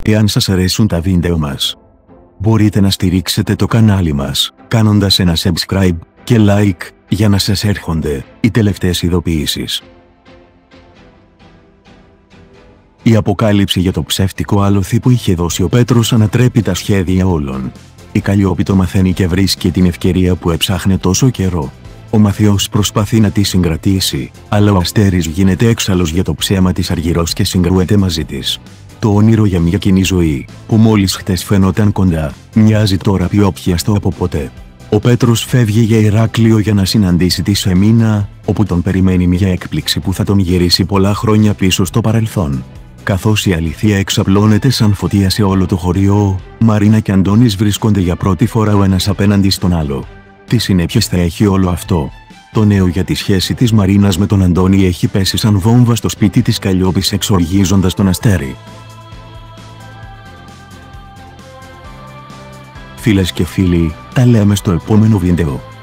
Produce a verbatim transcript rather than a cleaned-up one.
Εάν σας αρέσουν τα βίντεο μας, μπορείτε να στηρίξετε το κανάλι μας, κάνοντας ένα subscribe και like, για να σας έρχονται οι τελευταίες ειδοποιήσεις. Η αποκάλυψη για το ψεύτικο άλοθη που είχε δώσει ο Πέτρος ανατρέπει τα σχέδια όλων. Η Καλλιόπη το μαθαίνει και βρίσκει την ευκαιρία που έψαχνε τόσο καιρό. Ο Μαθιός προσπαθεί να τη συγκρατήσει, αλλά ο Αστέρης γίνεται έξαλλος για το ψέμα της Αργυρός και συγκρούεται μαζί της. Το όνειρο για μια κοινή ζωή, που μόλις χτες φαινόταν κοντά, μοιάζει τώρα πιο πιαστό από ποτέ. Ο Πέτρος φεύγει για Ηράκλειο για να συναντήσει τη Σεμίνα, όπου τον περιμένει μια έκπληξη που θα τον γυρίσει πολλά χρόνια πίσω στο παρελθόν. Καθώς η αλήθεια εξαπλώνεται σαν φωτία σε όλο το χωριό, Μαρίνα και Αντώνης βρίσκονται για πρώτη φορά ο ένας απέναντι στον άλλο. Τι συνέπειες θα έχει όλο αυτό? Το νέο για τη σχέση της Μαρίνας με τον Αντώνη έχει πέσει σαν βόμβα στο σπίτι της Καλλιόπης, εξοργίζοντας τον Αστέρη. Φίλες και φίλοι, τα λέμε στο επόμενο βίντεο.